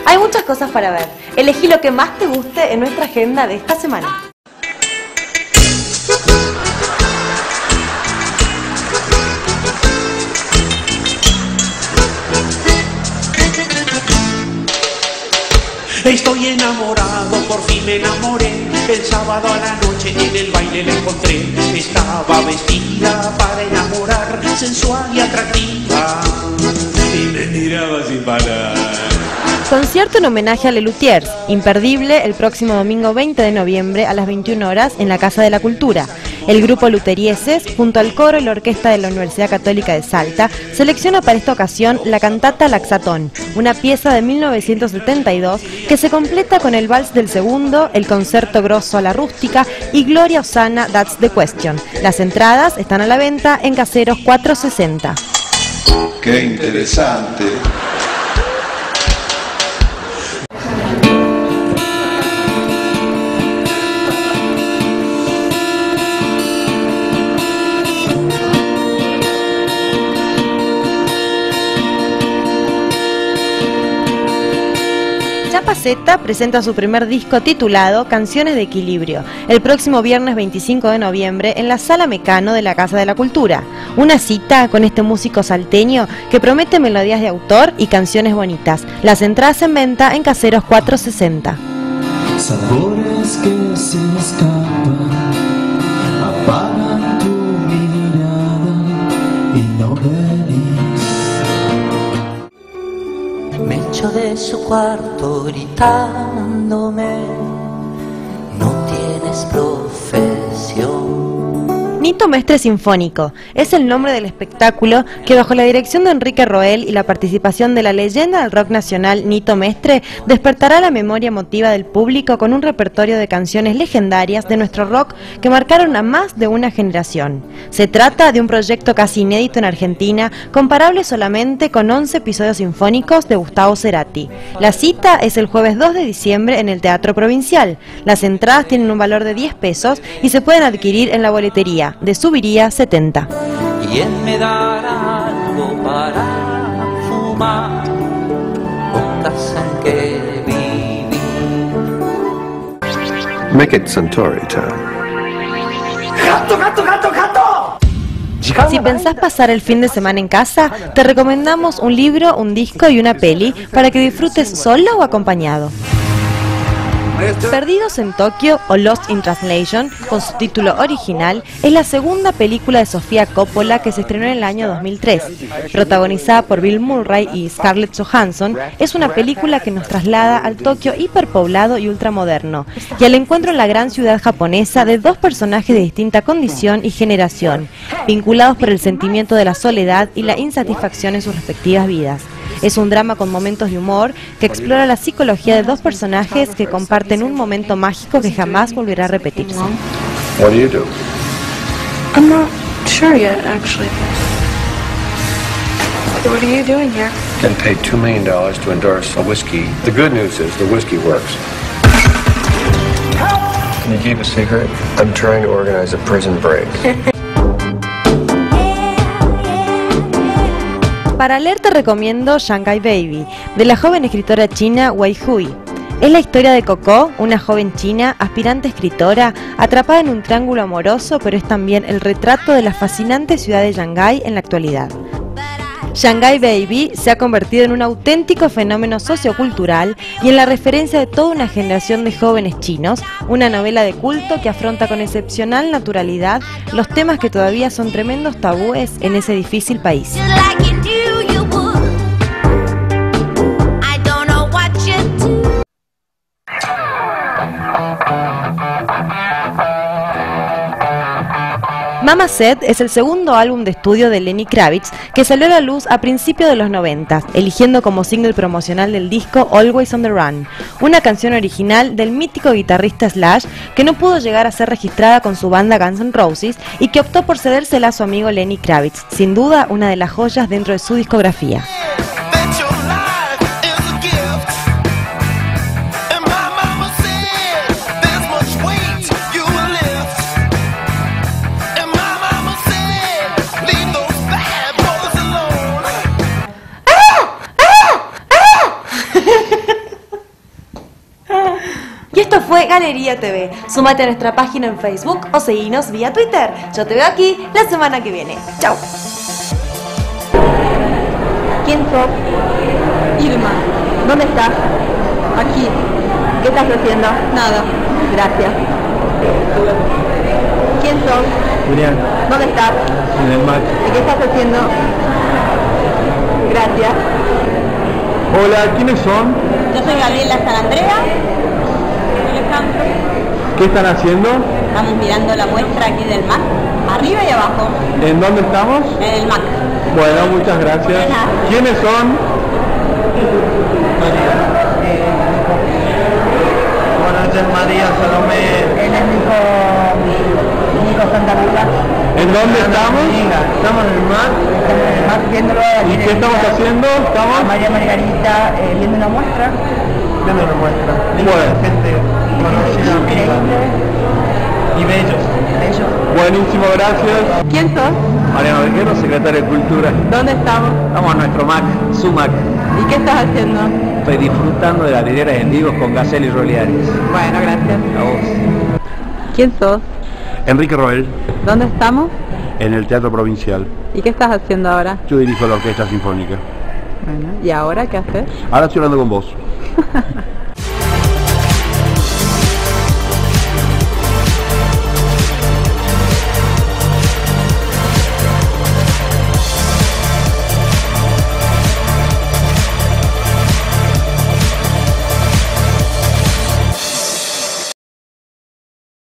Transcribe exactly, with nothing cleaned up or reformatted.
Hay muchas cosas para ver. Elegí lo que más te guste en nuestra agenda de esta semana. Estoy enamorado, por fin me enamoré. El sábado a la noche en el baile la encontré. Estaba vestida para enamorar, sensual y atractiva, y me miraba sin parar. Concierto en homenaje a Lelutiers, imperdible el próximo domingo veinte de noviembre a las veintiuna horas en la Casa de la Cultura. El grupo Luterieses, junto al coro y la orquesta de la Universidad Católica de Salta, selecciona para esta ocasión la cantata Laxatón, una pieza de mil novecientos setenta y dos que se completa con el vals del segundo, el concerto grosso a la rústica y Gloria Osana, That's the Question. Las entradas están a la venta en Caseros cuatrocientos sesenta. ¡Qué interesante! Chapaceta presenta su primer disco titulado Canciones de Equilibrio, el próximo viernes veinticinco de noviembre en la Sala Mecano de la Casa de la Cultura. Una cita con este músico salteño que promete melodías de autor y canciones bonitas. Las entradas en venta en Caseros cuatrocientos sesenta. Sabores que se escapan, apagan tu mirada y no venís. Me echo de su cuarto gritándome, no tienes profesión. Nito Mestre Sinfónico es el nombre del espectáculo que, bajo la dirección de Enrique Roel y la participación de la leyenda del rock nacional Nito Mestre, despertará la memoria emotiva del público con un repertorio de canciones legendarias de nuestro rock que marcaron a más de una generación. Se trata de un proyecto casi inédito en Argentina, comparable solamente con once episodios sinfónicos de Gustavo Cerati. La cita es el jueves dos de diciembre en el Teatro Provincial. Las entradas tienen un valor de diez pesos y se pueden adquirir en la boletería de Subiría setenta. ¿Quién me dará algo para fumar? Con casa en que vivir. Make it Suntory Town. ¡Gato, gato, gato, gato! Si pensás pasar el fin de semana en casa, te recomendamos un libro, un disco y una peli para que disfrutes solo o acompañado. Perdidos en Tokio o Lost in Translation, con su título original, es la segunda película de Sofía Coppola que se estrenó en el año dos mil tres. Protagonizada por Bill Murray y Scarlett Johansson, es una película que nos traslada al Tokio hiperpoblado y ultramoderno, y al encuentro en la gran ciudad japonesa de dos personajes de distinta condición y generación, vinculados por el sentimiento de la soledad y la insatisfacción en sus respectivas vidas. Es un drama con momentos de humor que explora la psicología de dos personajes que comparten un momento mágico que jamás volverá a repetirse. What do you do? I'm not sure yet, actually. What are you doing here? Getting paid two million dollars to endorse a whiskey. The good news is the whiskey works. Can you keep a secret? I'm trying to organize a prison break. Para leer te recomiendo Shanghai Baby, de la joven escritora china Wei Hui. Es la historia de Coco, una joven china, aspirante escritora, atrapada en un triángulo amoroso, pero es también el retrato de la fascinante ciudad de Shanghái en la actualidad. Shanghai Baby se ha convertido en un auténtico fenómeno sociocultural y en la referencia de toda una generación de jóvenes chinos, una novela de culto que afronta con excepcional naturalidad los temas que todavía son tremendos tabúes en ese difícil país. Mama Said es el segundo álbum de estudio de Lenny Kravitz que salió a la luz a principios de los noventa, eligiendo como single promocional del disco Always on the Run, una canción original del mítico guitarrista Slash que no pudo llegar a ser registrada con su banda Guns N' Roses y que optó por cedérsela a su amigo Lenny Kravitz, sin duda una de las joyas dentro de su discografía. fue Galería T V. Súmate a nuestra página en Facebook o seguinos vía Twitter. Yo te veo aquí la semana que viene. Chau. ¿Quién sos? Irma. ¿Dónde estás? Aquí. ¿Qué estás haciendo? Nada. Gracias. ¿Quién sos? Julián, ¿Dónde estás? en el Mac. ¿Y qué estás haciendo? Gracias. Hola, ¿quiénes son? Yo soy Gabriela San Andrea. Alejandro. ¿Qué están haciendo? Estamos mirando la muestra aquí del M A C, arriba y abajo, ¿En dónde estamos? en el M A C. Bueno, muchas gracias. De nada. ¿Quiénes son? Buenas noches, María Salomé. Él es Nico, Nico Santa Rita. ¿En dónde estamos? Estamos en el mar. Estamos en el M A C viéndolo. ¿Y qué estamos haciendo? ¿Estamos? María Margarita eh, viendo una muestra. Viendo una muestra. Bueno. Gente conocida, amiga. Y bellos. Bello. Buenísimo, gracias. ¿Quién sos? Mariano Vejero, secretario de Cultura. ¿Dónde estamos? Estamos en nuestro Mac, su Mac. ¿Y qué estás haciendo? Estoy disfrutando de las videras en vivo con Gacel y Roliares. Bueno, gracias. A vos. ¿Quién sos? Enrique Roel, ¿Dónde estamos? en el Teatro Provincial. ¿Y qué estás haciendo ahora? Yo dirijo la Orquesta Sinfónica. Bueno, ¿y ahora qué haces? Ahora estoy hablando con vos.